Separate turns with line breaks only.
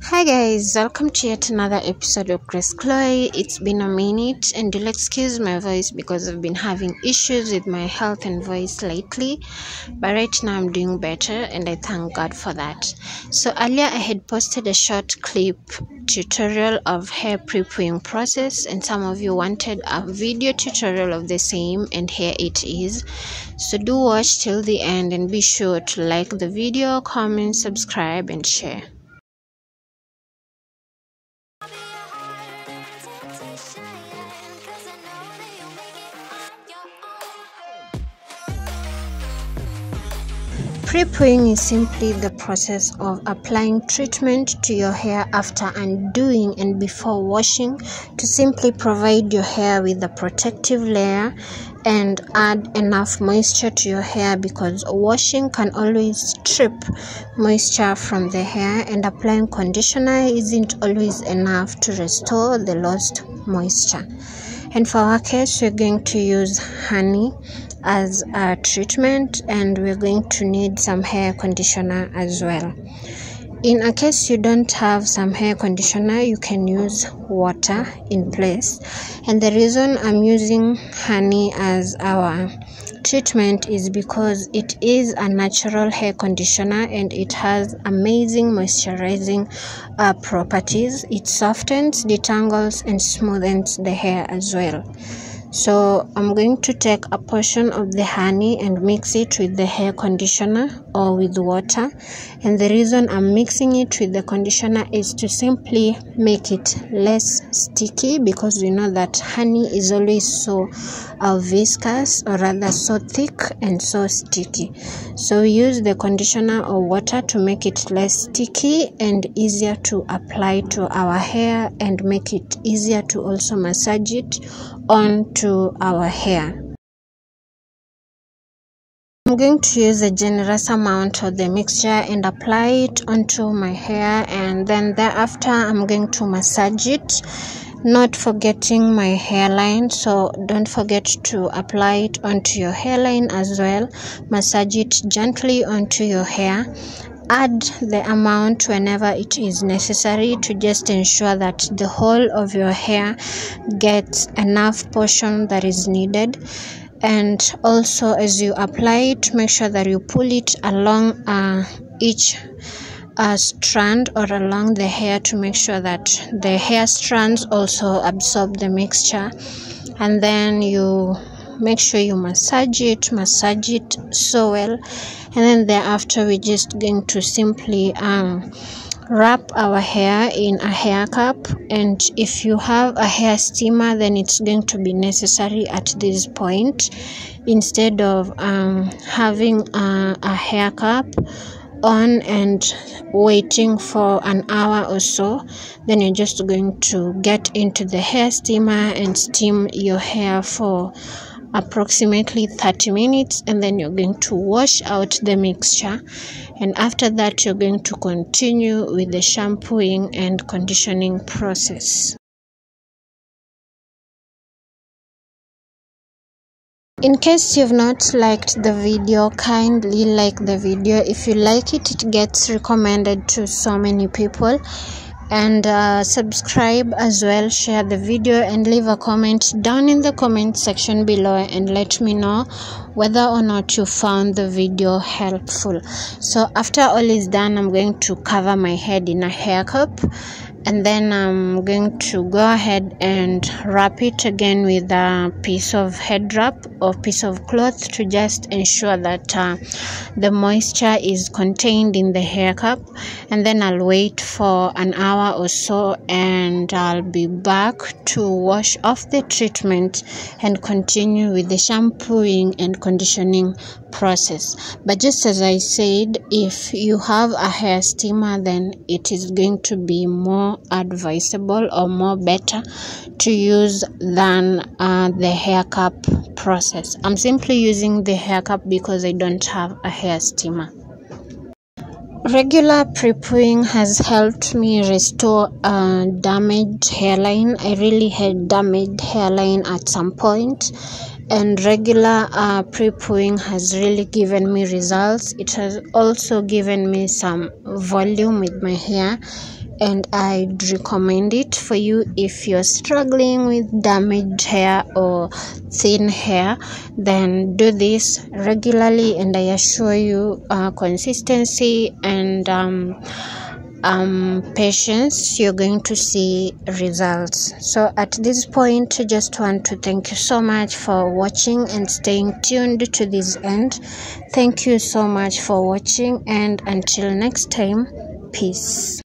Hi guys, welcome to yet another episode of Grace Chloe. It's been a minute and you'll excuse my voice because I've been having issues with my health and voice lately, but right now I'm doing better and I thank God for that. So earlier I had posted a short clip tutorial of hair pre-pooing process and some of you wanted a video tutorial of the same, and here it is. So do watch till the end and be sure to like the video, comment, subscribe and share. Pre-pooing is simply the process of applying treatment to your hair after undoing and before washing to simply provide your hair with a protective layer and add enough moisture to your hair, because washing can always strip moisture from the hair and applying conditioner isn't always enough to restore the lost moisture. And for our case, we're going to use honey as a treatment, and we're going to need some hair conditioner as well. In a case you don't have some hair conditioner, you can use water in place. And the reason I'm using honey as our treatment is because it is a natural hair conditioner and it has amazing moisturizing properties. It softens, detangles and smoothens the hair as well. So I'm going to take a portion of the honey and mix it with the hair conditioner or with water. And the reason I'm mixing it with the conditioner is to simply make it less sticky, because we know that honey is always so viscous, or rather so thick and so sticky. So we use the conditioner or water to make it less sticky and easier to apply to our hair, and make it easier to also massage it onto our hair. I'm going to use a generous amount of the mixture and apply it onto my hair, and then thereafter I'm going to massage it, not forgetting my hairline. So don't forget to apply it onto your hairline as well. Massage it gently onto your hair. Add the amount whenever it is necessary to just ensure that the whole of your hair gets enough portion that is needed. And also, as you apply it, make sure that you pull it along each strand or along the hair to make sure that the hair strands also absorb the mixture. And then you make sure you massage it so well. And then thereafter we're just going to simply wrap our hair in a hair cap. And if you have a hair steamer, then it's going to be necessary at this point, instead of having a hair cap on and waiting for an hour or so. Then you're just going to get into the hair steamer and steam your hair for approximately 30 minutes, and then you're going to wash out the mixture. And after that, you're going to continue with the shampooing and conditioning process. In case you've not liked the video, kindly like the video. If you like it, it gets recommended to so many people. And subscribe as well, share the video and leave a comment down in the comment section below and let me know whether or not you found the video helpful. So after all is done, I'm going to cover my head in a hair cap, and then I'm going to go ahead and wrap it again with a piece of head wrap or piece of cloth to just ensure that the moisture is contained in the hair cap. And then I'll wait for an hour or so, and I'll be back to wash off the treatment and continue with the shampooing and conditioning process. But just as I said, if you have a hair steamer, then it is going to be more advisable or more better to use than the hair cap process. I'm simply using the hair cap because I don't have a hair steamer. Regular pre-pooing has helped me restore damaged hairline. I really had damaged hairline at some point, and regular pre-pooing has really given me results. It has also given me some volume with my hair, and I'd recommend it for you if you're struggling with damaged hair or thin hair. Then do this regularly, and I assure you consistency and patience, you're going to see results. So at this point, I just want to thank you so much for watching and staying tuned to this end. Thank you so much for watching, and until next time, peace.